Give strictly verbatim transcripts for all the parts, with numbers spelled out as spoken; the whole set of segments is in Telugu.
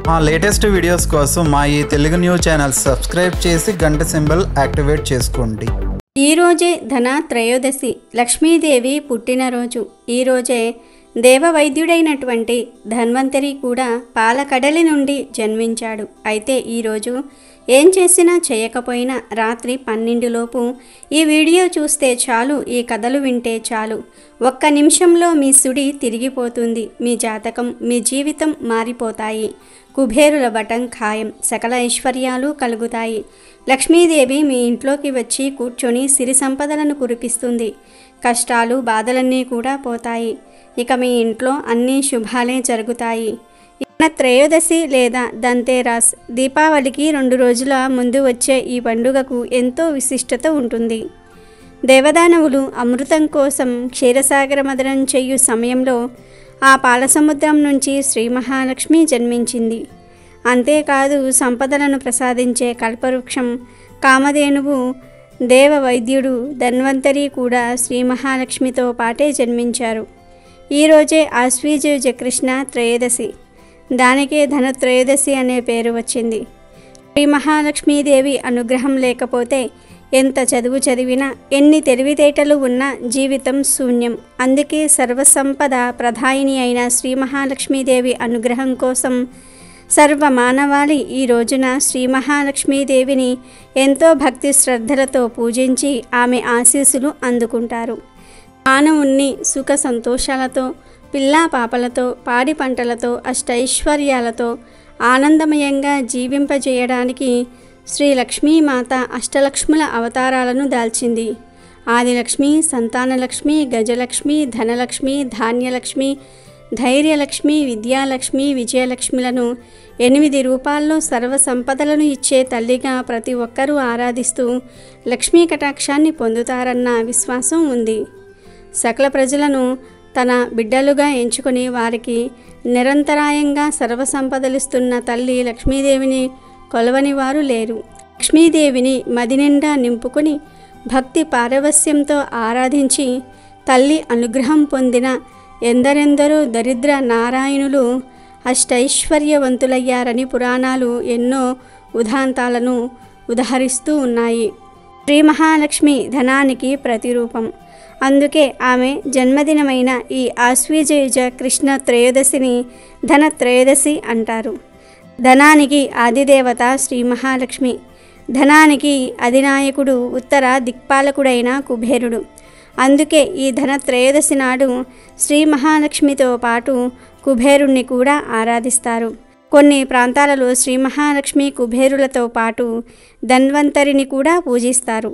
మా లేటెస్ట్ వీడియోస్ కోసం మా ఈ తెలుగు న్యూస్ ఛానల్ సబ్స్క్రైబ్ చేసి గంట సింబల్ యాక్టివేట్ చేసుకోండి. ఈరోజే ధన త్రయోదశి, లక్ష్మీదేవి పుట్టినరోజు. ఈరోజే దేవవైద్యుడైనటువంటి ధన్వంతరి కూడా పాలకడలి నుండి జన్మించాడు. అయితే ఈరోజు ఏం చేసినా చేయకపోయినా రాత్రి పన్నెండులోపు ఈ వీడియో చూస్తే చాలు, ఈ కథలు వింటే చాలు, ఒక్క నిమిషంలో మీ సుడి తిరిగిపోతుంది, మీ జాతకం మీ జీవితం మారిపోతాయి, కుబేరుల బటం ఖాయం, సకల ఐశ్వర్యాలు కలుగుతాయి, లక్ష్మీదేవి మీ ఇంట్లోకి వచ్చి కూర్చొని సిరి సంపదలను కురిపిస్తుంది, కష్టాలు బాధలన్నీ కూడా పోతాయి, ఇక మీ ఇంట్లో అన్ని శుభాలే జరుగుతాయి. త్రయోదశి లేదా ధన్తేరస్, దీపావళికి రెండు రోజుల ముందు వచ్చే ఈ పండుగకు ఎంతో విశిష్టత ఉంటుంది. దేవదానవులు అమృతం కోసం క్షీరసాగర మదనం చేయు సమయంలో ఆ పాలసముద్రం నుంచి శ్రీ మహాలక్ష్మి జన్మించింది. అంతేకాదు సంపదలను ప్రసాదించే కల్పవృక్షం కామధేనువు దేవ వైద్యుడు ధన్వంతరి కూడా శ్రీ మహాలక్ష్మితో పాటే జన్మించారు. ఈరోజే ఆశ్వీజ కృష్ణ త్రయోదశి, దానికే ధనత్రయోదశి అనే పేరు వచ్చింది. శ్రీ మహాలక్ష్మీదేవి అనుగ్రహం లేకపోతే ఎంత చదువు చదివినా, ఎన్ని తెలివితేటలు ఉన్నా జీవితం శూన్యం. అందుకే సర్వసంపద ప్రధాయిని అయిన శ్రీ మహాలక్ష్మీదేవి అనుగ్రహం కోసం సర్వ మానవాళి ఈ రోజున శ్రీ మహాలక్ష్మీదేవిని ఎంతో భక్తి శ్రద్ధలతో పూజించి ఆమె ఆశీస్సులు అందుకుంటారు. మానవుణ్ణి సుఖ సంతోషాలతో, పిల్లా పాపలతో, పాడి పంటలతో, అష్టైశ్వర్యాలతో ఆనందమయంగా జీవింపజేయడానికి శ్రీ లక్ష్మీమాత అష్టలక్ష్ముల అవతారాలను దాల్చింది. ఆదిలక్ష్మి, సంతానలక్ష్మి, గజలక్ష్మి, ధనలక్ష్మి, ధాన్యలక్ష్మి, ధైర్యలక్ష్మి, విద్యాలక్ష్మి, విజయలక్ష్మిలను ఎనిమిది రూపాల్లో సర్వ సంపదలను ఇచ్చే తల్లిగా ప్రతి ఒక్కరూ ఆరాధిస్తూ లక్ష్మీ కటాక్షాన్ని పొందుతారన్న విశ్వాసం ఉంది. సకల ప్రజలను తన బిడ్డలుగా ఎంచుకొని వారికి నిరంతరాయంగా సర్వసంపదలిస్తున్న తల్లి లక్ష్మీదేవిని కొలవని వారు లేరు. లక్ష్మీదేవిని మదినిండా నింపుకొని భక్తి పారవస్యంతో ఆరాధించి తల్లి అనుగ్రహం పొందిన ఎందరెందరో దరిద్ర నారాయణులు అష్టైశ్వర్యవంతులయ్యారని పురాణాలు ఎన్నో ఉదాంతాలను ఉదహరిస్తూ ఉన్నాయి. శ్రీ మహాలక్ష్మి ధనానికి ప్రతిరూపం. అందుకే ఆమె జన్మదినమైన ఈ ఆశ్వీజ కృష్ణ త్రయోదశిని ధనత్రయోదశి అంటారు. ధనానికి ఆదిదేవత శ్రీ మహాలక్ష్మి, ధనానికి అధినాయకుడు ఉత్తర దిక్పాలకుడైన కుబేరుడు. అందుకే ఈ ధనత్రయోదశి నాడు శ్రీ మహాలక్ష్మితో పాటు కుబేరుణ్ణి కూడా ఆరాధిస్తారు. కొన్ని ప్రాంతాలలో శ్రీ మహాలక్ష్మి కుబేరులతో పాటు ధన్వంతరిని కూడా పూజిస్తారు.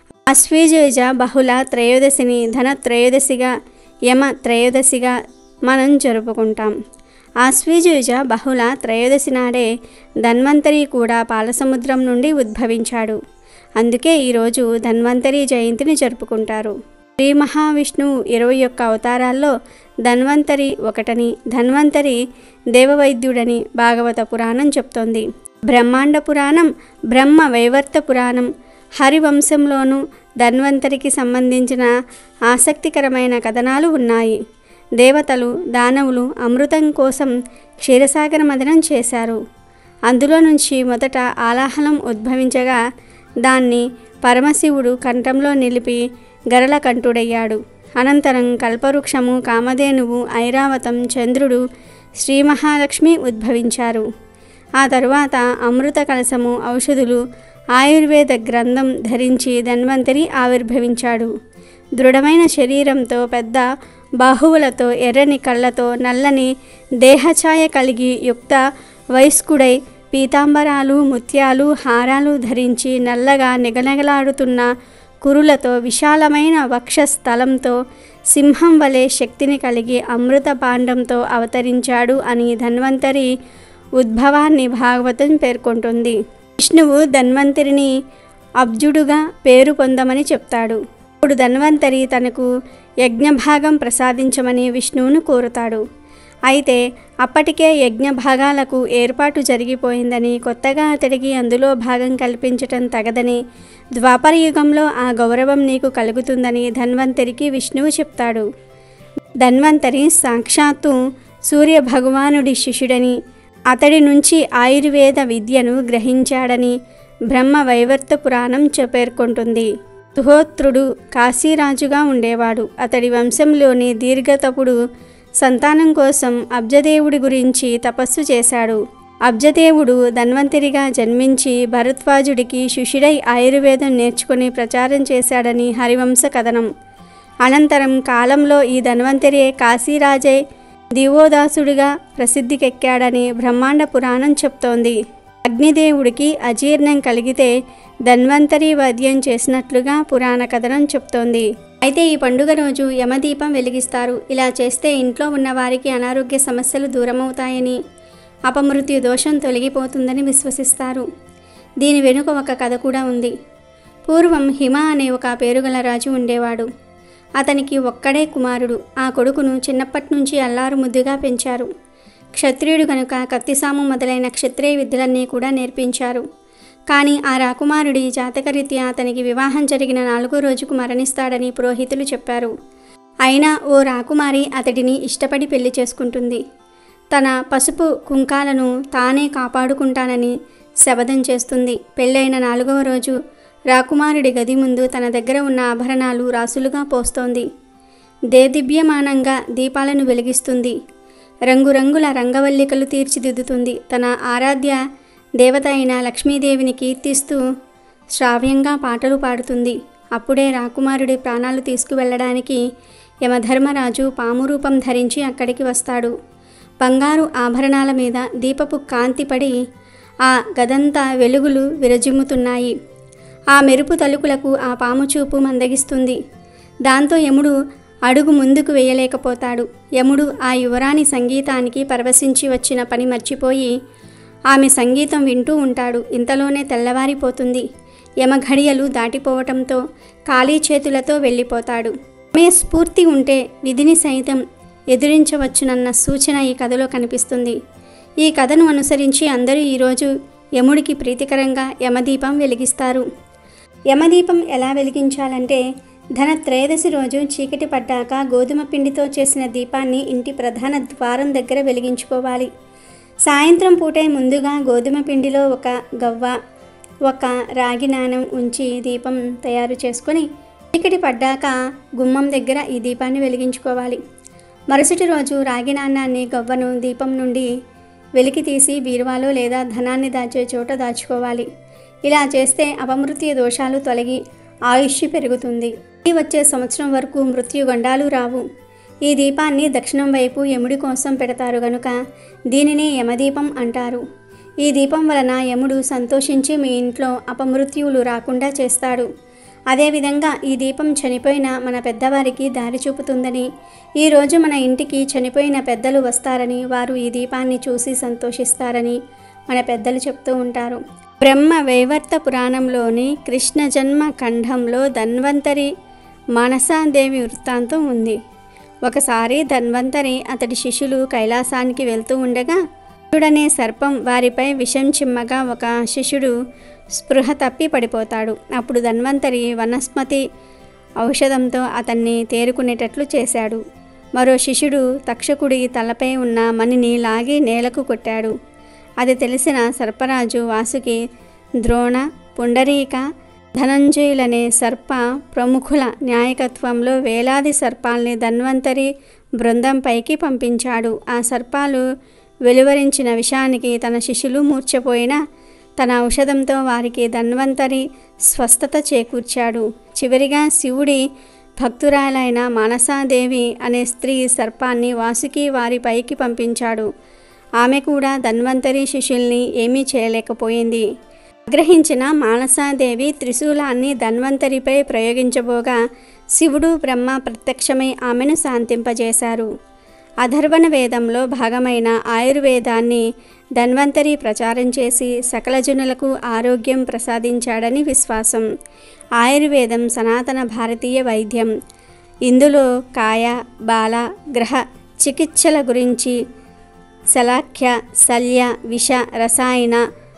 ఆశ్వీజ బహుళ త్రయోదశిని ధనత్రయోదశిగా, యమ త్రయోదశిగా మనం జరుపుకుంటాం. ఆశ్వీజ బహుళ త్రయోదశి నాడే ధన్వంతరి కూడా పాలసముద్రం నుండి ఉద్భవించాడు. అందుకే ఈరోజు ధన్వంతరి జయంతిని జరుపుకుంటారు. శ్రీ మహావిష్ణువు ఇరవై ఒక్క అవతారాల్లో ధన్వంతరి ఒకటని, ధన్వంతరి దేవవైద్యుడని భాగవత పురాణం చెప్తోంది. బ్రహ్మాండ పురాణం, బ్రహ్మ వైవర్త పురాణం, హరివంశంలోనూ ధన్వంతరికి సంబంధించిన ఆసక్తికరమైన కథనాలు ఉన్నాయి. దేవతలు, దానవులు అమృతం కోసం క్షీరసాగర మదనం చేశారు. అందులో నుంచి మొదట ఆలాహలం ఉద్భవించగా దాన్ని పరమశివుడు కంఠంలో నిలిపి గరళకంఠుడయ్యాడు. అనంతరం కల్పవృక్షము, కామధేనువు, ఐరావతం, చంద్రుడు, శ్రీ మహాలక్ష్మి ఉద్భవించారు. ఆ తరువాత అమృత కలశము, ఔషధులు, ఆయుర్వేద గ్రంథం ధరించి ధన్వంతరి ఆవిర్భవించాడు. దృఢమైన శరీరంతో, పెద్ద బాహువులతో, ఎర్రని కళ్ళతో, నల్లని దేహఛాయ కలిగి యుక్త వయస్కుడై పీతాంబరాలు, ముత్యాలు, హారాలు ధరించి నల్లగా నిగనగలాడుతున్న కురులతో, విశాలమైన వక్షస్థలంతో, సింహం వలె శక్తిని కలిగి అమృత పాండంతో అవతరించాడు అని ధన్వంతరి ఉద్భవాన్ని భాగవతం పేర్కొంటుంది. విష్ణువు ధన్వంతరిని అబ్జుడుగా పేరు పొందమని చెప్తాడు. ఇప్పుడు ధన్వంతరి తనకు యజ్ఞభాగం ప్రసాదించమని విష్ణువును కోరుతాడు. అయితే అప్పటికే యజ్ఞ భాగాలకు ఏర్పాటు జరిగిపోయిందని, కొత్తగా అతడికి అందులో భాగం కల్పించటం తగదని, ద్వాపర యుగంలో ఆ గౌరవం నీకు కలుగుతుందని ధన్వంతరికి విష్ణువు చెప్తాడు. ధన్వంతరి సాక్షాత్తు సూర్య భగవానుడి శిష్యుడని, అతడి నుంచి ఆయుర్వేద విద్యను గ్రహించాడని బ్రహ్మ వైవర్త పురాణం పేర్కొంటుంది. సుహోత్రుడు కాశీరాజుగా ఉండేవాడు. అతడి వంశంలోని దీర్ఘతపుడు సంతానం కోసం అబ్జదేవుడి గురించి తపస్సు చేశాడు. అబ్జదేవుడు ధన్వంతరిగా జన్మించి భరద్వాజుడికి శిష్యుడై ఆయుర్వేదం నేర్చుకుని ప్రచారం చేశాడని హరివంశ కథనం. అనంతరం కాలంలో ఈ ధన్వంతరే కాశీరాజై దివోదాసుడిగా ప్రసిద్ధికెక్కాడని బ్రహ్మాండ పురాణం చెప్తోంది. అగ్నిదేవుడికి అజీర్ణం కలిగితే ధన్వంతరి వైద్యం చేసినట్లుగా పురాణ కథనం చెప్తోంది. అయితే ఈ పండుగ రోజు యమదీపం వెలిగిస్తారు. ఇలా చేస్తే ఇంట్లో ఉన్న వారికి అనారోగ్య సమస్యలు దూరమవుతాయని, అపమృత్యు దోషం తొలగిపోతుందని విశ్వసిస్తారు. దీని వెనుక ఒక కథ కూడా ఉంది. పూర్వం హిమ అనే ఒక పేరుగల రాజు ఉండేవాడు. అతనికి ఒక్కడే కుమారుడు. ఆ కొడుకును చిన్నప్పటి నుంచి అల్లారు ముద్దుగా పెంచారు. క్షత్రియుడు కనుక కత్తిసాము మొదలైన క్షత్రియ విద్యలన్నీ కూడా నేర్పించారు. కానీ ఆ రాకుమారుడి జాతకరీత్యా అతనికి వివాహం జరిగిన నాలుగో రోజుకు మరణిస్తాడని పురోహితులు చెప్పారు. అయినా ఓ రాకుమారి అతడిని ఇష్టపడి పెళ్లి చేసుకుంటుంది. తన పసుపు కుంకాలను తానే కాపాడుకుంటానని శపథం చేస్తుంది. పెళ్ళైన నాలుగవ రోజు రాకుమారుడి గది ముందు తన దగ్గర ఉన్న ఆభరణాలు రాసులుగా పోస్తోంది. దేదీప్యమానంగా దీపాలను వెలిగిస్తుంది. రంగురంగుల రంగవల్లికలు తీర్చిదిద్దుతుంది. తన ఆరాధ్య దేవత అయిన లక్ష్మీదేవిని కీర్తిస్తూ శ్రావ్యంగా పాటలు పాడుతుంది. అప్పుడే రాకుమారుడి ప్రాణాలు తీసుకువెళ్ళడానికి యమధర్మరాజు పాము రూపం ధరించి అక్కడికి వస్తాడు. బంగారు ఆభరణాల మీద దీపపు కాంతి పడి ఆ గదంతా వెలుగులు విరజిమ్ముతున్నాయి. ఆ మెరుపు తలుకులకు ఆ పాము చూపు మందగిస్తుంది. దాంతో యముడు అడుగు ముందుకు వేయలేకపోతాడు. యముడు ఆ యువరాణి సంగీతానికి పరవశించి వచ్చిన పని మర్చిపోయి ఆమె సంగీతం వింటూ ఉంటాడు. ఇంతలోనే తెల్లవారిపోతుంది. యమఘడియలు దాటిపోవటంతో ఖాళీ చేతులతో వెళ్ళిపోతాడు. ఆమె స్ఫూర్తి ఉంటే విధిని సైతం ఎదిరించవచ్చునన్న సూచన ఈ కథలో కనిపిస్తుంది. ఈ కథను అనుసరించి అందరూ ఈరోజు యముడికి ప్రీతికరంగా యమదీపం వెలిగిస్తారు. యమదీపం ఎలా వెలిగించాలంటే, ధనత్రయోదశి రోజు చీకటి పడ్డాక గోధుమ పిండితో చేసిన దీపాన్ని ఇంటి ప్రధాన ద్వారం దగ్గర వెలిగించుకోవాలి. సాయంత్రం పూటే ముందుగా గోధుమ పిండిలో ఒక గవ్వ, ఒక రాగి నాణెం ఉంచి దీపం తయారు చేసుకొని చీకటి పడ్డాక గుమ్మం దగ్గర ఈ దీపాన్ని వెలిగించుకోవాలి. మరుసటి రోజు రాగి నాణాన్ని గవ్వను దీపం నుండి వెలికి తీసి బీరువాలో లేదా ధనాన్ని దాచే చోట దాచుకోవాలి. ఇలా చేస్తే అపమృత్యు దోషాలు తొలగి ఆయుష్ పెరుగుతుంది. వచ్చే సంవత్సరం వరకు మృత్యుగండాలు రావు. ఈ దీపాన్ని దక్షిణం వైపు యముడి కోసం పెడతారు గనుక దీనిని యమదీపం అంటారు. ఈ దీపం వలన యముడు సంతోషించి మీ ఇంట్లో అపమృత్యువులు రాకుండా చేస్తాడు. అదేవిధంగా ఈ దీపం చనిపోయిన మన పెద్దవారికి దారి చూపుతుందని, ఈరోజు మన ఇంటికి చనిపోయిన పెద్దలు వస్తారని, వారు ఈ దీపాన్ని చూసి సంతోషిస్తారని మన పెద్దలు చెప్తూ ఉంటారు. బ్రహ్మ వైవర్త పురాణంలోని కృష్ణ జన్మ ఖండంలో ధన్వంతరి మానసాదేవి వృత్తాంతం ఉంది. ఒకసారి ధన్వంతరి అతడి శిష్యులు కైలాసానికి వెళ్తూ ఉండగా శిష్యుడనే సర్పం వారిపై విషం చిమ్మగా ఒక శిష్యుడు స్పృహ తప్పి పడిపోతాడు. అప్పుడు ధన్వంతరి వనస్పతి ఔషధంతో అతన్ని తేరుకునేటట్లు చేశాడు. మరో శిష్యుడు తక్షకుడి తలపై ఉన్న మణిని లాగి నేలకు కొట్టాడు. అది తెలిసిన సర్పరాజు వాసుకి ద్రోణ, పుండరీక, ధనంజయులనే సర్ప ప్రముఖుల నాయకత్వంలో వేలాది సర్పాల్ని ధన్వంతరి బృందంపైకి పంపించాడు. ఆ సర్పాలు వెలువరించిన విషానికి తన శిష్యులు మూర్ఛపోయిన తన ఔషధంతో వారికి ధన్వంతరి స్వస్థత చేకూర్చాడు. చివరిగా శివుడి భక్తురాలైన మానసాదేవి అనే స్త్రీ సర్పాన్ని వాసుకి వారి పైకి పంపించాడు. ఆమె కూడా ధన్వంతరి శిష్యుల్ని ఏమీ చేయలేకపోయింది. ఆగ్రహించిన మానసాదేవి త్రిశూలాన్ని ధన్వంతరిపై ప్రయోగించబోగా శివుడు బ్రహ్మ ప్రత్యక్షమై ఆమెను శాంతింపజేశారు. అధర్వణ వేదంలో భాగమైన ఆయుర్వేదాన్ని ధన్వంతరి ప్రచారం చేసి సకల జనులకు ఆరోగ్యం ప్రసాదించాడని విశ్వాసం. ఆయుర్వేదం సనాతన భారతీయ వైద్యం. ఇందులో కాయ, బాల, గ్రహ చికిత్సల గురించి శలాఖ్య, శల్య, విష, రసాయన,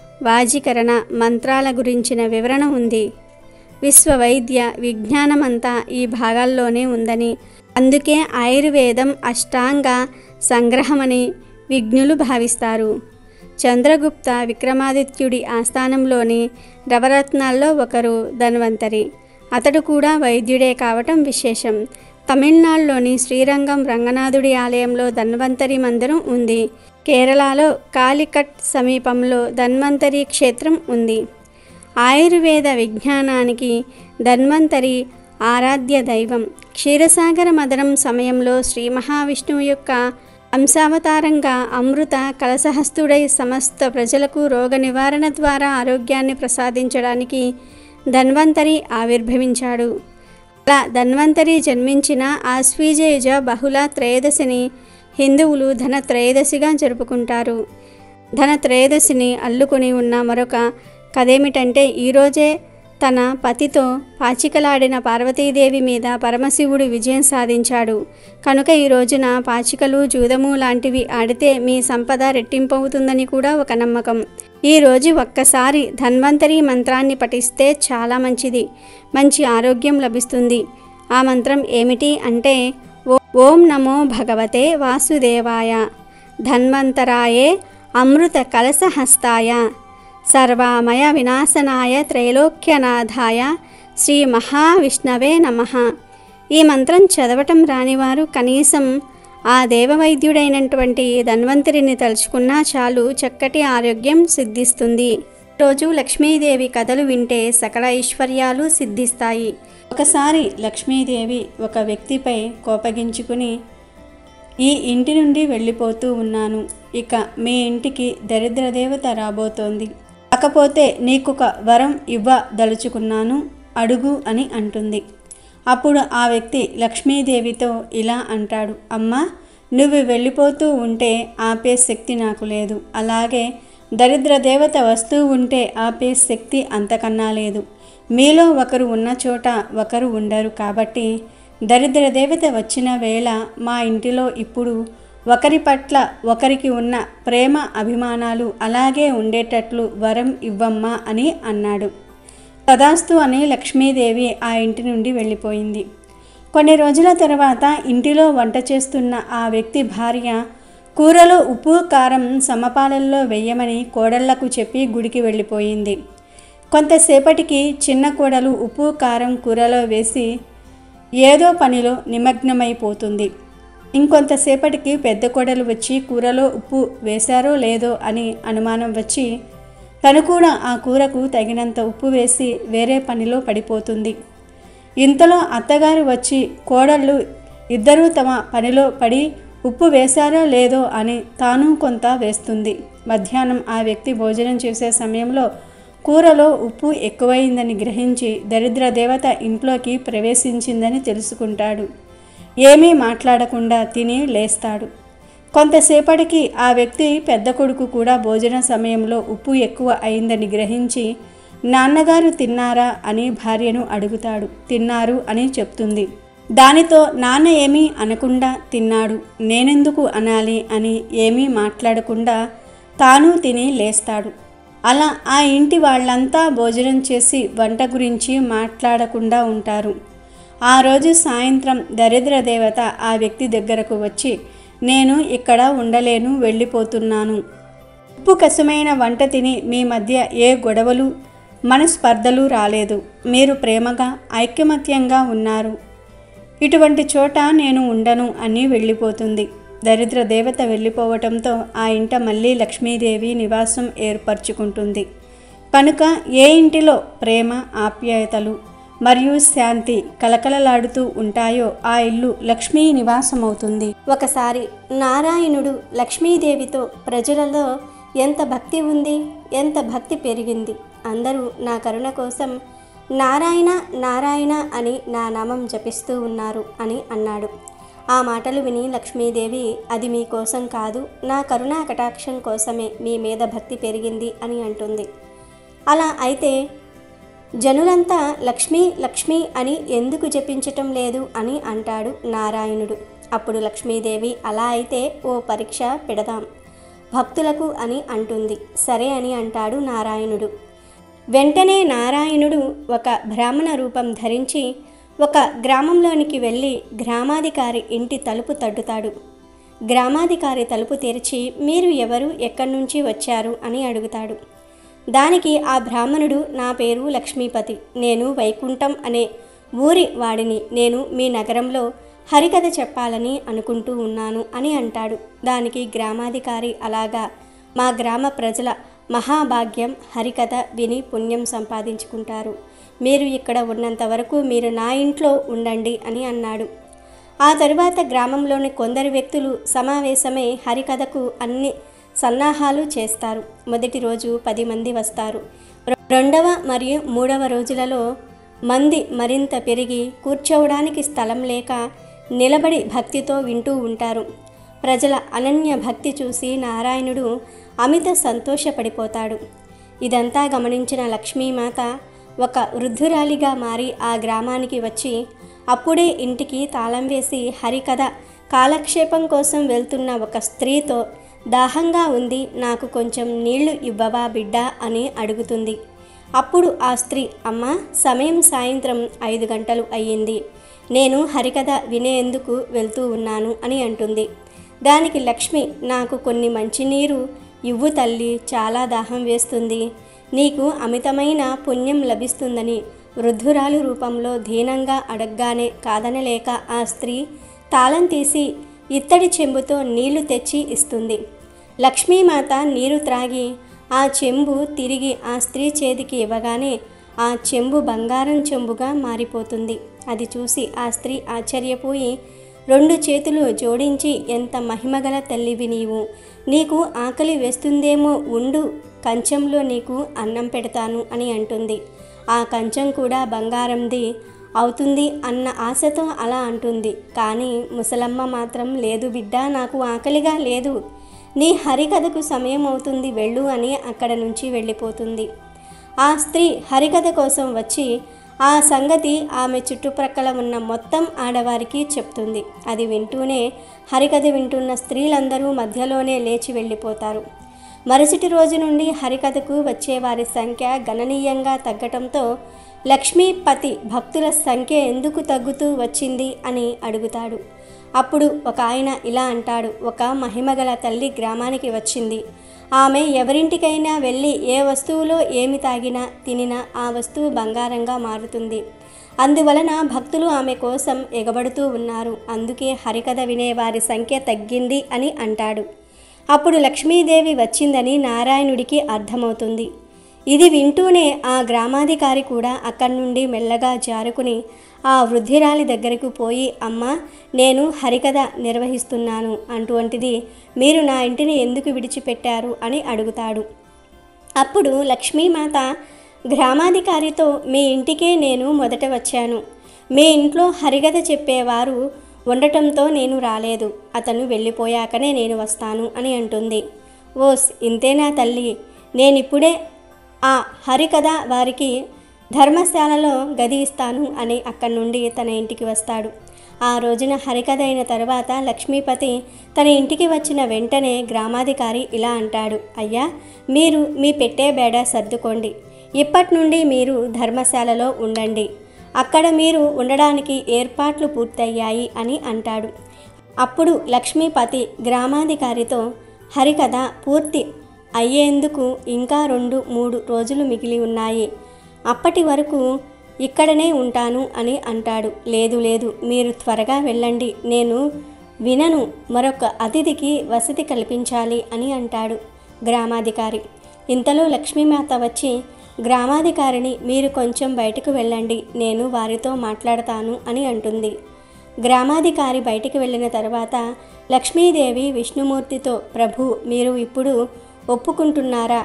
వాజీకరణ మంత్రాల గురించిన వివరణ ఉంది. విశ్వ వైద్య విజ్ఞానమంతా ఈ భాగాల్లోనే ఉందని, అందుకే ఆయుర్వేదం అష్టాంగ సంగ్రహమని విజ్ఞులు భావిస్తారు. చంద్రగుప్త విక్రమాదిత్యుడి ఆస్థానంలోని నవరత్నాల్లో ఒకరు ధన్వంతరి. అతడు కూడా వైద్యుడే కావటం విశేషం. తమిళనాడులోని శ్రీరంగం రంగనాథుడి ఆలయంలో ధన్వంతరి మందిరం ఉంది. కేరళలో కాలికట్ సమీపంలో ధన్వంతరి క్షేత్రం ఉంది. ఆయుర్వేద విజ్ఞానానికి ధన్వంతరి ఆరాధ్య దైవం. క్షీరసాగర మదనం సమయంలో శ్రీ మహావిష్ణువు యొక్క అంశావతారంగా అమృత కలశహస్తుడై సమస్త ప్రజలకు రోగ నివారణ ద్వారా ఆరోగ్యాన్ని ప్రసాదించడానికి ధన్వంతరి ఆవిర్భవించాడు. అలా ధన్వంతరి జన్మించిన ఆశ్వీజయుజ బహుళ త్రయోదశిని హిందువులు ధన త్రయోదశిగా జరుపుకుంటారు. ధన త్రయోదశిని అల్లుకొని ఉన్న మరొక కథేమిటంటే, ఈరోజే తన పతితో పాచికలాడిన పార్వతీదేవి మీద పరమశివుడు విజయం సాధించాడు కనుక ఈ రోజున పాచికలు జూదము లాంటివి ఆడితే మీ సంపద రెట్టింపవుతుందని కూడా ఒక నమ్మకం. ఈరోజు ఒక్కసారి ధన్వంతరి మంత్రాన్ని పఠిస్తే చాలా మంచిది, మంచి ఆరోగ్యం లభిస్తుంది. ఆ మంత్రం ఏమిటి అంటే, ఓం నమో భగవతే వాసుదేవాయ ధన్వంతరాయే అమృత కలశహస్తాయ సర్వామయ వినాశనాయ త్రైలోక్యనాథాయ శ్రీ మహావిష్ణవే నమః. ఈ మంత్రం చదవటం రానివారు కనీసం ఆ దేవవైద్యుడైనటువంటి ధన్వంతరిని తలుచుకున్నా చాలు, చక్కటి ఆరోగ్యం సిద్ధిస్తుంది. రోజు లక్ష్మీదేవి కథలు వింటే సకల ఐశ్వర్యాలు సిద్ధిస్తాయి. ఒకసారి లక్ష్మీదేవి ఒక వ్యక్తిపై కోపగించుకుని, ఈ ఇంటి నుండి వెళ్ళిపోతూ ఉన్నాను, ఇక మీ ఇంటికి దరిద్ర దేవత రాబోతోంది, కాకపోతే నీకొక వరం ఇవ్వదలుచుకున్నాను, అడుగు అని అంటుంది. అప్పుడు ఆ వ్యక్తి లక్ష్మీదేవితో ఇలా అంటాడు, అమ్మా, నువ్వు వెళ్ళిపోతూ ఉంటే ఆపే శక్తి నాకు లేదు, అలాగే దరిద్ర దేవత వస్తూ ఉంటే ఆపే శక్తి అంతకన్నా లేదు. మీలో ఒకరు ఉన్న చోట ఒకరు ఉండరు, కాబట్టి దరిద్ర దేవత వచ్చిన వేళ మా ఇంటిలో ఇప్పుడు ఒకరి పట్ల ఒకరికి ఉన్న ప్రేమ అభిమానాలు అలాగే ఉండేటట్లు వరం ఇవ్వమ్మా అని అన్నాడు. తదాస్తు అని లక్ష్మీదేవి ఆ ఇంటి నుండి వెళ్ళిపోయింది. కొన్ని రోజుల తర్వాత ఇంటిలో వంట చేస్తున్న ఆ వ్యక్తి భార్య కూరలో ఉప్పు కారం సమపాలల్లో వెయ్యమని కోడళ్లకు చెప్పి గుడికి వెళ్ళిపోయింది. కొంతసేపటికి చిన్న కోడలు ఉప్పు కారం కూరలో వేసి ఏదో పనిలో నిమగ్నమైపోతుంది. ఇంకొంతసేపటికి పెద్ద కోడలు వచ్చి కూరలో ఉప్పు వేశారో లేదో అని అనుమానం వచ్చి తను కూడా ఆ కూరకు తగినంత ఉప్పు వేసి వేరే పనిలో పడిపోతుంది. ఇంతలో అత్తగారు వచ్చి కోడళ్ళు ఇద్దరూ తమ పనిలో పడి ఉప్పు వేశారో లేదో అని తాను కొంత వేస్తుంది. మధ్యాహ్నం ఆ వ్యక్తి భోజనం చేసే సమయంలో కూరలో ఉప్పు ఎక్కువైందని గ్రహించి దరిద్ర దేవత ఇంట్లోకి ప్రవేశించిందని తెలుసుకుంటాడు. ఏమీ మాట్లాడకుండా తిని లేస్తాడు. కొంతసేపటికి ఆ వ్యక్తి పెద్ద కొడుకు కూడా భోజన సమయంలో ఉప్పు ఎక్కువ అయిందని గ్రహించి నాన్నగారు తిన్నారా అని భార్యను అడుగుతాడు. తిన్నారు అని చెప్తుంది. దానితో నాన్న ఏమీ అనకుండా తిన్నాడు, నేనెందుకు అనాలి అని ఏమీ మాట్లాడకుండా తాను తిని లేస్తాడు. అలా ఆ ఇంటి వాళ్ళంతా భోజనం చేసి వంట గురించి మాట్లాడకుండా ఉంటారు. ఆ రోజు సాయంత్రం దరిద్ర దేవత ఆ వ్యక్తి దగ్గరకు వచ్చి, నేను ఇక్కడ ఉండలేను, వెళ్ళిపోతున్నాను. ఉప్పు కసమైన వంట తిని మీ మధ్య ఏ గొడవలు మనస్పర్ధలు రాలేదు, మీరు ప్రేమగా ఐకమత్యంగా ఉన్నారు, ఇటువంటి చోట నేను ఉండను అని వెళ్ళిపోతుంది. దరిద్ర దేవత వెళ్ళిపోవటంతో ఆ ఇంట మళ్ళీ లక్ష్మీదేవి నివాసం ఏర్పరచుకుంటుంది. కనుక ఏ ఇంటిలో ప్రేమ ఆప్యాయతలు మరియు శాంతి కలకలలాడుతూ ఉంటాయో ఆ ఇల్లు లక్ష్మీ నివాసమవుతుంది. ఒకసారి నారాయణుడు లక్ష్మీదేవితో, ప్రజలలో ఎంత భక్తి ఉంది, ఎంత భక్తి పెరిగింది, అందరూ నా కరుణ కోసం నారాయణ నారాయణ అని నా నామం జపిస్తూ ఉన్నారు అని అన్నాడు. ఆ మాటలు విని లక్ష్మీదేవి, అది మీకోసం కాదు, నా కరుణా కటాక్షం కోసమే మీ మీద భక్తి పెరిగింది అని అంటుంది. అలా అయితే జనులంతా లక్ష్మీ లక్ష్మీ అని ఎందుకు జపించటం లేదు అని అంటాడు నారాయణుడు. అప్పుడు లక్ష్మీదేవి, అలా అయితే ఓ పరీక్ష పెడదాం భక్తులకు అని అంటుంది. సరే అని అంటాడు నారాయణుడు. వెంటనే నారాయణుడు ఒక బ్రాహ్మణ రూపం ధరించి ఒక గ్రామంలోనికి వెళ్ళి గ్రామాధికారి ఇంటి తలుపు తట్టుతాడు. గ్రామాధికారి తలుపు తెరిచి మీరు ఎవరు, ఎక్కడి నుంచి వచ్చారు అని అడుగుతాడు. దానికి ఆ బ్రాహ్మణుడు, నా పేరు లక్ష్మీపతి, నేను వైకుంఠం అనే ఊరి వాడిని, నేను మీ నగరంలో హరికథ చెప్పాలని అనుకుంటూ ఉన్నాను అని అంటాడు. దానికి గ్రామాధికారి, అలాగా, మా గ్రామ ప్రజల మహాభాగ్యం, హరికథ విని పుణ్యం సంపాదించుకుంటారు. మీరు ఇక్కడ ఉన్నంత వరకు మీరు నా ఇంట్లో ఉండండి అని అన్నాడు. ఆ తరువాత గ్రామంలోని కొందరు వ్యక్తులు సమావేశమై హరికథకు అన్ని సన్నాహాలు చేస్తారు. మొదటి రోజు పది మంది వస్తారు. రెండవ మరియు మూడవ రోజులలో మంది మరింత పెరిగి కూర్చోవడానికి స్థలం లేక నిలబడి భక్తితో వింటూ ఉంటారు. ప్రజల అనన్య భక్తి చూసి నారాయణుడు అమిత సంతోషపడిపోతాడు. ఇదంతా గమనించిన లక్ష్మీమాత ఒక వృద్ధురాలిగా మారి ఆ గ్రామానికి వచ్చి అప్పుడే ఇంటికి తాళం వేసి హరికథ కాలక్షేపం కోసం వెళ్తున్న ఒక స్త్రీతో, దాహంగా ఉంది, నాకు కొంచెం నీళ్లు ఇవ్వవా బిడ్డా అని అడుగుతుంది. అప్పుడు ఆ స్త్రీ, అమ్మా, సమయం సాయంత్రం ఐదు గంటలు అయ్యింది, నేను హరికథ వినేందుకు వెళ్తూ ఉన్నాను అని అంటుంది. దానికి లక్ష్మి, నాకు కొన్ని మంచినీరు ఇవ్వు తల్లి, చాలా దాహం వేస్తుంది, నీకు అమితమైన పుణ్యం లభిస్తుందని వృద్ధురాలు రూపంలో దీనంగా అడగగానే కాదనలేక ఆ స్త్రీ తాళం తీసి ఇత్తడి చెంబుతో నీళ్లు తెచ్చి ఇస్తుంది. లక్ష్మీమాత నీరు త్రాగి ఆ చెంబు తిరిగి ఆ స్త్రీ చేతికి ఇవ్వగానే ఆ చెంబు బంగారం చెంబుగా మారిపోతుంది. అది చూసి ఆ స్త్రీ ఆశ్చర్యపోయి రెండు చేతులు జోడించి, ఎంత మహిమగల తల్లివి నీవు, నీకు ఆకలి వేస్తుందేమో, ఉండు, కంచంలో నీకు అన్నం పెడతాను అని అంటుంది. ఆ కంచం కూడా బంగారంది అవుతుంది అన్న ఆశతో అలా అంటుంది. కానీ ముసలమ్మ మాత్రం, లేదు బిడ్డ, నాకు ఆకలిగా లేదు, నీ హరికథకు సమయం అవుతుంది, వెళ్ళు అని అక్కడ నుంచి వెళ్ళిపోతుంది. ఆ స్త్రీ హరికథ కోసం వచ్చి ఆ సంగతి ఆమె చుట్టుప్రక్కల ఉన్న మొత్తం ఆడవారికి చెప్తుంది. అది వింటూనే హరికథ వింటున్న స్త్రీలందరూ మధ్యలోనే లేచి వెళ్ళిపోతారు. మరుసటి రోజు నుండి హరికథకు వచ్చేవారి సంఖ్య గణనీయంగా తగ్గటంతో లక్ష్మీపతి భక్తుల సంఖ్య ఎందుకు తగ్గుతూ వచ్చింది అని అడుగుతాడు. అప్పుడు ఒక ఆయన ఇలా అంటాడు, ఒక మహిమగల తల్లి గ్రామానికి వచ్చింది. ఆమె ఎవరింటికైనా వెళ్ళి ఏ వస్తువులో ఏమి తాగినా తినినా ఆ వస్తువు బంగారంగా మారుతుంది. అందువలన భక్తులు ఆమె కోసం ఎగబడుతూ ఉన్నారు. అందుకే హరికథ వినేవారి సంఖ్య తగ్గింది అని అంటాడు. అప్పుడు లక్ష్మీదేవి వచ్చిందని నారాయణుడికి అర్థమవుతుంది. ఇది వింటూనే ఆ గ్రామాధికారి కూడా అక్కడి నుండి మెల్లగా జారుకుని ఆ వృద్ధిరాలి దగ్గరకు పోయి, అమ్మ, నేను హరికథ నిర్వహిస్తున్నాను, అటువంటిది మీరు నా ఇంటిని ఎందుకు విడిచిపెట్టారు అని అడుగుతాడు. అప్పుడు లక్ష్మీమాత గ్రామాధికారితో, మీ ఇంటికే నేను మొదట వచ్చాను, మీ ఇంట్లో హరికథ చెప్పేవారు ఉండటంతో నేను రాలేదు, అతను వెళ్ళిపోయాకనే నేను వస్తాను అని అంటుంది. ఓస్, ఇంతేనా తల్లి, నేనిప్పుడే ఆ హరికథ వారికి ధర్మశాలలో గది ఇస్తాను అని అక్కడి నుండి తన ఇంటికి వస్తాడు. ఆ రోజున హరికథ అయిన తర్వాత లక్ష్మీపతి తన ఇంటికి వచ్చిన వెంటనే గ్రామాధికారి ఇలా అంటాడు, అయ్యా, మీరు మీ పెట్టే బేడ సర్దుకోండి, ఇప్పటి నుండి మీరు ధర్మశాలలో ఉండండి, అక్కడ మీరు ఉండడానికి ఏర్పాట్లు పూర్తయ్యాయి అని అంటాడు. అప్పుడు లక్ష్మీపతి గ్రామాధికారితో, హరికథ పూర్తి అయ్యేందుకు ఇంకా రెండు మూడు రోజులు మిగిలి ఉన్నాయి, అప్పటి వరకు ఇక్కడనే ఉంటాను అని అంటాడు. లేదు లేదు, మీరు త్వరగా వెళ్ళండి, నేను వినను, మరొక అతిథికి వసతి కల్పించాలి అని అంటాడు గ్రామాధికారి. ఇంతలో లక్ష్మీమాత వచ్చి గ్రామాధికారిని, మీరు కొంచెం బయటకు వెళ్ళండి, నేను వారితో మాట్లాడతాను అని అంటుంది. గ్రామాధికారి బయటికి వెళ్ళిన తర్వాత లక్ష్మీదేవి విష్ణుమూర్తితో, ప్రభు, మీరు ఇప్పుడు ఒప్పుకుంటున్నారా?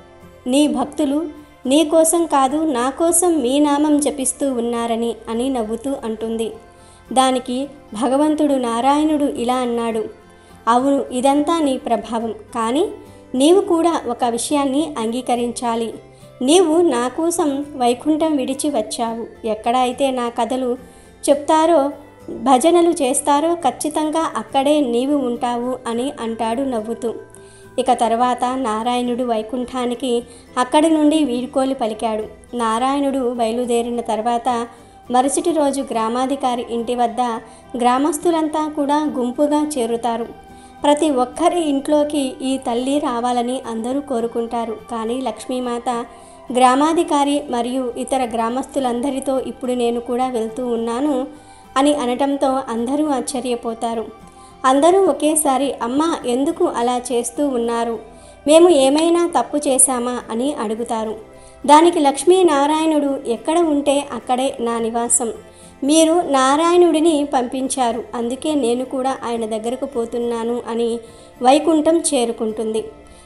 నీ భక్తులు నీ కోసం కాదు, నా కోసం మీ నామం జపిస్తూ ఉన్నారని అని నవ్వుతూ అంటుంది. దానికి భగవంతుడు నారాయణుడు ఇలా అన్నాడు, అవును, ఇదంతా నీ ప్రభావం, కానీ నీవు కూడా ఒక విషయాన్ని అంగీకరించాలి. నీవు నా కోసం వైకుంఠం విడిచి వచ్చావు, ఎక్కడ అయితే నా కథలు చెప్తారో భజనలు చేస్తారో ఖచ్చితంగా అక్కడే నీవు ఉంటావు అని అంటాడు నవ్వుతూ. ఇక తర్వాత నారాయణుడు వైకుంఠానికి అక్కడి నుండి వీడ్కోలు పలికాడు. నారాయణుడు బయలుదేరిన తర్వాత మరుసటి రోజు గ్రామాధికారి ఇంటి వద్ద గ్రామస్తులంతా కూడా గుంపుగా చేరుతారు. ప్రతి ఒక్కరి ఇంట్లోకి ఈ తల్లి రావాలని అందరూ కోరుకుంటారు. కానీ లక్ష్మీమాత గ్రామాధికారి మరియు ఇతర గ్రామస్తులందరితో ఇప్పుడు నేను కూడా వెళ్తూ ఉన్నాను అని అనటంతో అందరూ ఆశ్చర్యపోతారు. అందరూ ఒకేసారి అమ్మ ఎందుకు అలా చేస్తూ ఉన్నారు, మేము ఏమైనా తప్పు చేశామా అని అడుగుతారు. దానికి లక్ష్మీనారాయణుడు ఎక్కడ ఉంటే అక్కడే నా నివాసం, మీరు నారాయణుడిని పంపించారు, అందుకే నేను కూడా ఆయన దగ్గరకు పోతున్నాను అని వైకుంఠం చేరుకుంటుంది.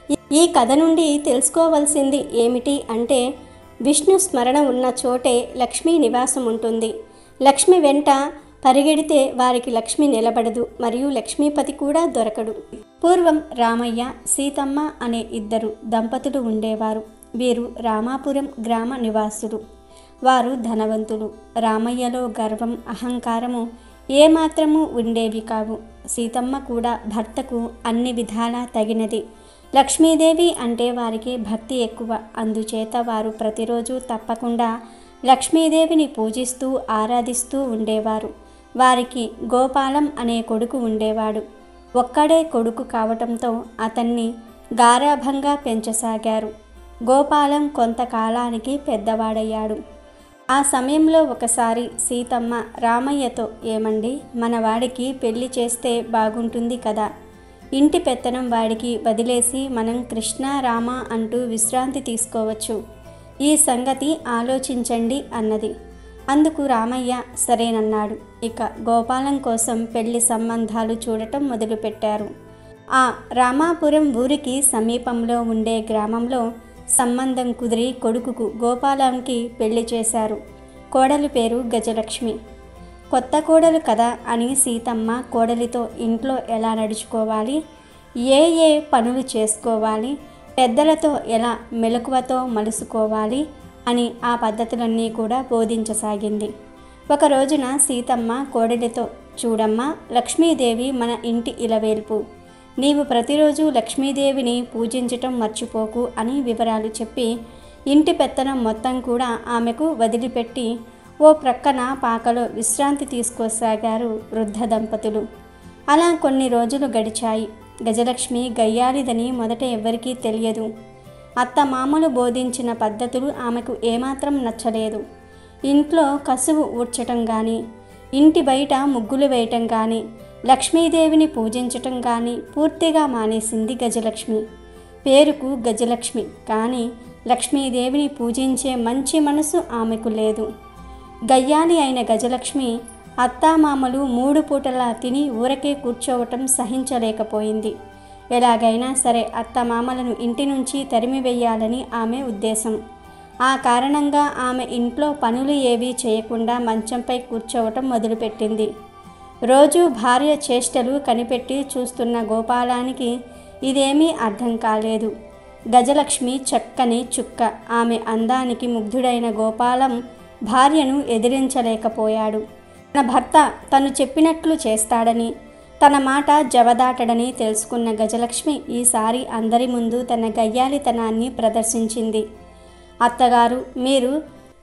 ఈ కథ నుండి తెలుసుకోవాల్సింది ఏమిటి అంటే విష్ణు స్మరణ ఉన్న చోటే లక్ష్మీ నివాసం ఉంటుంది. లక్ష్మి వెంట పరిగెడితే వారికి లక్ష్మి నిలబడదు మరియు లక్ష్మీపతి కూడా దొరకడు. పూర్వం రామయ్య సీతమ్మ అనే ఇద్దరు దంపతులు ఉండేవారు. వీరు రామాపురం గ్రామ నివాసులు. వారు ధనవంతులు. రామయ్యలో గర్వం, అహంకారము ఏమాత్రము ఉండేవి కావు. సీతమ్మ కూడా భర్తకు అన్ని విధాలా తగినది. లక్ష్మీదేవి అంటే వారికి భక్తి ఎక్కువ. అందుచేత వారు ప్రతిరోజు తప్పకుండా లక్ష్మీదేవిని పూజిస్తూ ఆరాధిస్తూ ఉండేవారు. వారికి గోపాలం అనే కొడుకు ఉండేవాడు. ఒక్కడే కొడుకు కావటంతో అతన్ని గారాభంగా పెంచసాగారు. గోపాలం కొంతకాలానికి పెద్దవాడయ్యాడు. ఆ సమయంలో ఒకసారి సీతమ్మ రామయ్యతో, ఏమండి, మన వాడికి పెళ్లి చేస్తే బాగుంటుంది కదా, ఇంటి పెత్తనం వాడికి వదిలేసి మనం కృష్ణ రామ అంటూ విశ్రాంతి తీసుకోవచ్చు, ఈ సంగతి ఆలోచించండి అన్నది. అందుకు రామయ్య సరేనన్నాడు. ఇక గోపాలం కోసం పెళ్లి సంబంధాలు చూడటం మొదలుపెట్టారు. ఆ రామాపురం ఊరికి సమీపంలో ఉండే గ్రామంలో సంబంధం కుదిరి కొడుకుకు గోపాలంకి పెళ్లి చేశారు. కోడలి పేరు గజలక్ష్మి. కొత్త కోడలు కదా అని సీతమ్మ కోడలితో ఇంట్లో ఎలా నడుచుకోవాలి, ఏ ఏ పనులు చేసుకోవాలి, పెద్దలతో ఎలా మెలకువతో మలుసుకోవాలి అని ఆ పద్ధతులన్నీ కూడా బోధించసాగింది. ఒక రోజున సీతమ్మ కోడలితో, చూడమ్మా, లక్ష్మీదేవి మన ఇంటి ఇలవేల్పు, నీవు ప్రతిరోజు లక్ష్మీదేవిని పూజించటం మర్చిపోకు అని వివరాలు చెప్పి ఇంటి పెత్తనం మొత్తం కూడా ఆమెకు వదిలిపెట్టి ఓ ప్రక్కన పాకలో విశ్రాంతి తీసుకోసాగారు వృద్ధ దంపతులు. అలా కొన్ని రోజులు గడిచాయి. గజలక్ష్మి గయ్యాలిదని మొదట ఎవ్వరికీ తెలియదు. అత్తమామలు బోధించిన పద్ధతులు ఆమెకు ఏమాత్రం నచ్చలేదు. ఇంట్లో కసువు ఊడ్చటం కానీ, ఇంటి బయట ముగ్గులు వేయటం కానీ, లక్ష్మీదేవిని పూజించటం కానీ పూర్తిగా మానేసింది గజలక్ష్మి. పేరుకు గజలక్ష్మి, కానీ లక్ష్మీదేవిని పూజించే మంచి మనసు ఆమెకు లేదు. గయ్యాలి అయిన గజలక్ష్మి అత్తామామలు మూడు పూటలా తిని ఊరకే కూర్చోవటం సహించలేకపోయింది. ఎలాగైనా సరే అత్తమామలను ఇంటి నుంచి తరిమివేయాలని ఆమె ఉద్దేశం. ఆ కారణంగా ఆమె ఇంట్లో పనులు ఏవీ చేయకుండా మంచంపై కూర్చోవటం మొదలుపెట్టింది. రోజు భార్య చేష్టలు కనిపెట్టి చూస్తున్న గోపాలానికి ఇదేమీ అర్థం కాలేదు. గజలక్ష్మి చక్కని చుక్క. ఆమె అందానికి ముగ్ధుడైన గోపాలం భార్యను ఎదిరించలేకపోయాడు. తన భర్త తను చెప్పినట్లు చేస్తాడని, తన మాట జవదాటడని తెలుసుకున్న గజలక్ష్మి ఈసారి అందరి ముందు తన గయ్యాలితనాన్ని ప్రదర్శించింది. అత్తగారు, మీరు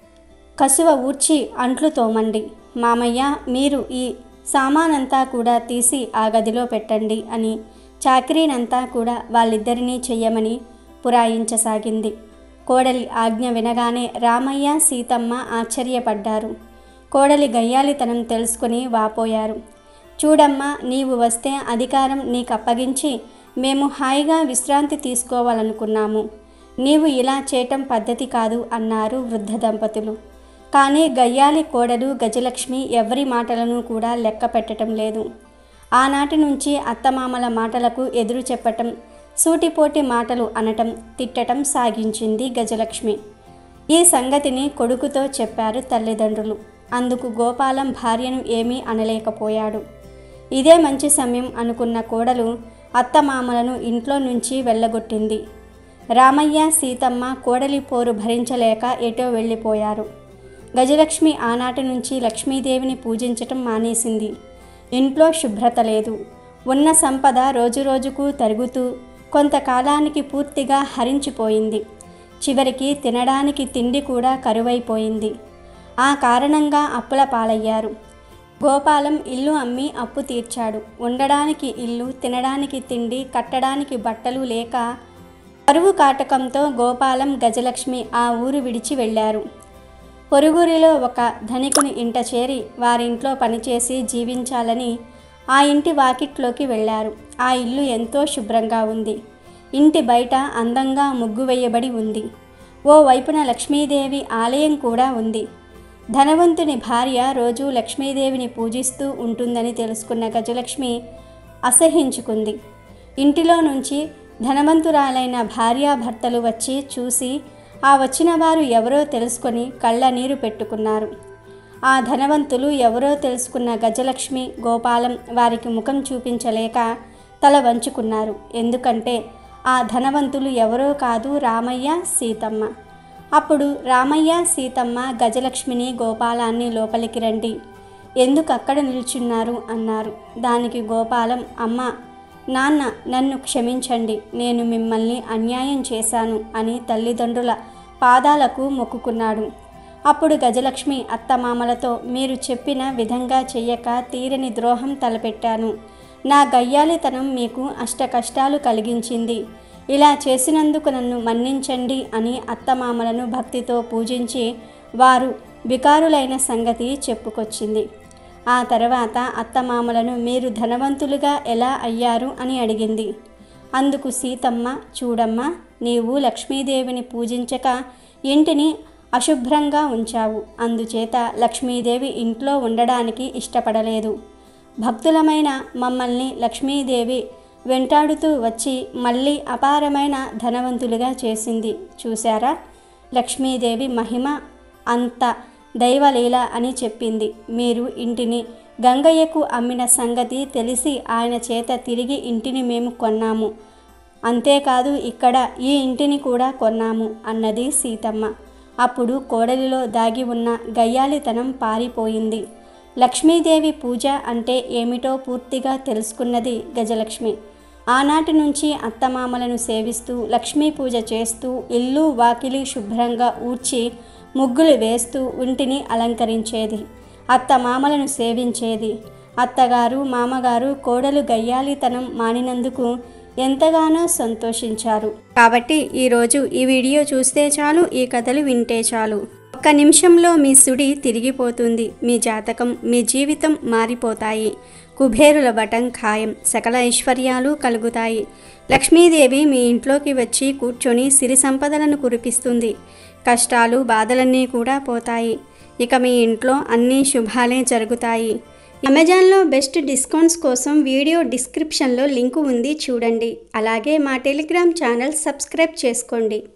కసువ ఊడ్చి అంట్లు తోమండి, మామయ్య మీరు ఈ సామానంతా కూడా తీసి ఆ గదిలో పెట్టండి అని చాకరీనంతా కూడా వాళ్ళిద్దరినీ చెయ్యమని పురాయించసాగింది. కోడలి ఆజ్ఞ వినగానే రామయ్య సీతమ్మ ఆశ్చర్యపడ్డారు. కోడలి గయ్యాలితనం తెలుసుకుని వాపోయారు. చూడమ్మా, నీవు వస్తే అధికారం నీకు అప్పగించి మేము హాయిగా విశ్రాంతి తీసుకోవాలనుకున్నాము, నీవు ఇలా చేయటం పద్ధతి కాదు అన్నారు వృద్ధ దంపతులు. కానీ గయ్యాలి కోడలు గజలక్ష్మి ఎవరి మాటలను కూడా లెక్క పెట్టడం లేదు. ఆనాటి నుంచి అత్తమామల మాటలకు ఎదురు చెప్పటం, సూటిపోటి మాటలు అనటం, తిట్టటం సాగించింది గజలక్ష్మి. ఈ సంగతిని కొడుకుతో చెప్పారు తల్లిదండ్రులు. అందుకు గోపాలం భార్యను ఏమీ అనలేకపోయాడు. ఇదే మంచి సమయం అనుకున్న కోడలు అత్తమామలను ఇంట్లో నుంచి వెళ్ళగొట్టింది. రామయ్య సీతమ్మ కోడలి పోరు భరించలేక ఎటో వెళ్ళిపోయారు. గజలక్ష్మి ఆనాటి నుంచి లక్ష్మీదేవిని పూజించటం మానేసింది. ఇంట్లో శుభ్రత లేదు. ఉన్న సంపద రోజురోజుకు తరుగుతూ కొంతకాలానికి పూర్తిగా హరించిపోయింది. చివరికి తినడానికి తిండి కూడా కరువైపోయింది. ఆ కారణంగా అప్పుల పాలయ్యారు. గోపాలం ఇల్లు అమ్మి అప్పు తీర్చాడు. ఉండడానికి ఇల్లు, తినడానికి తిండి, కట్టడానికి బట్టలు లేక కరువు కాటకంతో గోపాలం, గజలక్ష్మి ఆ ఊరు విడిచి వెళ్ళారు. పొరుగురిలో ఒక ధనికుని ఇంట చేరి వారింట్లో పనిచేసి జీవించాలని ఆ ఇంటి వాకిట్లోకి వెళ్ళారు. ఆ ఇల్లు ఎంతో శుభ్రంగా ఉంది. ఇంటి బయట అందంగా ముగ్గు వేయబడి ఉంది. ఓ వైపున లక్ష్మీదేవి ఆలయం కూడా ఉంది. ధనవంతుని భార్య రోజు లక్ష్మీదేవిని పూజిస్తూ ఉంటుందని తెలుసుకున్న గజలక్ష్మి అసహ్యించుకుంది. ఇంటిలో నుంచి ధనవంతురాలైన భార్యాభర్తలు వచ్చి చూసి ఆ వచ్చిన వారు ఎవరో తెలుసుకొని కళ్ళ నీరు పెట్టుకున్నారు. ఆ ధనవంతులు ఎవరో తెలుసుకున్న గజలక్ష్మి, గోపాలం వారికి ముఖం చూపించలేక తల వంచుకున్నారు. ఎందుకంటే ఆ ధనవంతులు ఎవరో కాదు, రామయ్య, సీతమ్మ. అప్పుడు రామయ్య, సీతమ్మ గజలక్ష్మిని, గోపాలాన్ని లోపలికి రండి, ఎందుకు అక్కడ నిల్చున్నారు అన్నారు. దానికి గోపాలం, అమ్మ, నాన్న, నన్ను క్షమించండి, నేను మిమ్మల్ని అన్యాయం చేశాను అని తల్లిదండ్రుల పాదాలకు మొక్కుకున్నాడు. అప్పుడు గజలక్ష్మి అత్తమామలతో, మీరు చెప్పిన విధంగా చెయ్యక తీరని ద్రోహం తలపెట్టాను. నా గయ్యాలితనం మీకు అష్ట కష్టాలు కలిగించింది. ఇలా చేసినందుకు నన్ను మన్నించండి అని అత్తమామలను భక్తితో పూజించి వారు వికారులైన సంగతి చెప్పుకొచ్చింది. ఆ తర్వాత అత్తమామలను మీరు ధనవంతులుగా ఎలా అయ్యారు అని అడిగింది. అందుకు సీతమ్మ, చూడమ్మా, నీవు లక్ష్మీదేవిని పూజించక ఇంటిని అశుభ్రంగా ఉంచావు. అందుచేత లక్ష్మీదేవి ఇంట్లో ఉండడానికి ఇష్టపడలేదు. భక్తులమైన మమ్మల్ని లక్ష్మీదేవి వెంటాడుతూ వచ్చి మళ్ళీ అపారమైన ధనవంతులుగా చేసింది. చూశారా, లక్ష్మీదేవి మహిమ అంత దైవలీల అని చెప్పింది. మీరు ఇంటిని గంగయ్యకు అమ్మిన సంగతి తెలిసి ఆయన చేత తిరిగి ఇంటిని మేము కొన్నాము. అంతేకాదు ఇక్కడ ఈ ఇంటిని కూడా కొన్నాము అన్నది సీతమ్మ. అప్పుడు కోడలిలో దాగి ఉన్న గయ్యాలితనం పారిపోయింది. లక్ష్మీదేవి పూజ అంటే ఏమిటో పూర్తిగా తెలుసుకున్నది గజలక్ష్మి. ఆనాటి నుంచి అత్తమామలను సేవిస్తూ లక్ష్మీ పూజ చేస్తూ ఇల్లు వాకిలి శుభ్రంగా ఊడ్చి ముగ్గులు వేస్తూ ఇంటిని అలంకరించేది. అత్తమామలను సేవించేది. అత్తగారు, మామగారు కోడలు గయ్యాలితనం మానినందుకు ఎంతగానో సంతోషించారు. కాబట్టి ఈరోజు ఈ వీడియో చూస్తే చాలు, ఈ కథలు వింటే చాలు, ఒక్క నిమిషంలో మీ సుడి తిరిగిపోతుంది. మీ జాతకం, మీ జీవితం మారిపోతాయి. కుబేరుల బటం ఖాయం. సకల ఐశ్వర్యాలు కలుగుతాయి. లక్ష్మీదేవి మీ ఇంట్లోకి వచ్చి కూర్చొని సిరి సంపదలను కురిపిస్తుంది. కష్టాలు, బాధలన్నీ కూడా పోతాయి. ఇక మీ ఇంట్లో అన్ని శుభాలే జరుగుతాయి. అమెజాన్లో బెస్ట్ డిస్కౌంట్స్ కోసం వీడియో డిస్క్రిప్షన్లో లింకు ఉంది, చూడండి. అలాగే మా టెలిగ్రామ్ ఛానల్ సబ్స్క్రైబ్ చేసుకోండి.